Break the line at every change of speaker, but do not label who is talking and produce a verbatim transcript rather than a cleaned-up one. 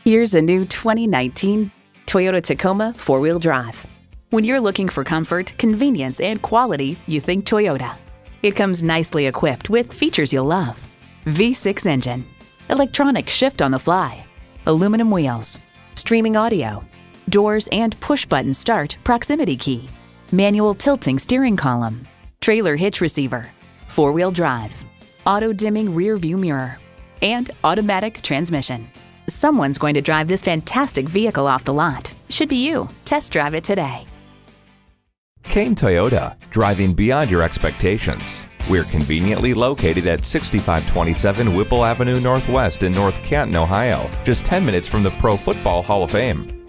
Here's a new twenty nineteen Toyota Tacoma four-wheel drive. When you're looking for comfort, convenience, and quality, you think Toyota. It comes nicely equipped with features you'll love. V six engine, electronic shift on the fly, aluminum wheels, streaming audio, doors and push-button start proximity key, manual tilting steering column, trailer hitch receiver, four-wheel drive, auto-dimming rear view mirror, and automatic transmission. Someone's going to drive this fantastic vehicle off the lot. Should be you. Test drive it today.
Kane Toyota, driving beyond your expectations. We're conveniently located at sixty-five twenty-seven Whipple Avenue Northwest in North Canton, Ohio, just ten minutes from the Pro Football Hall of Fame.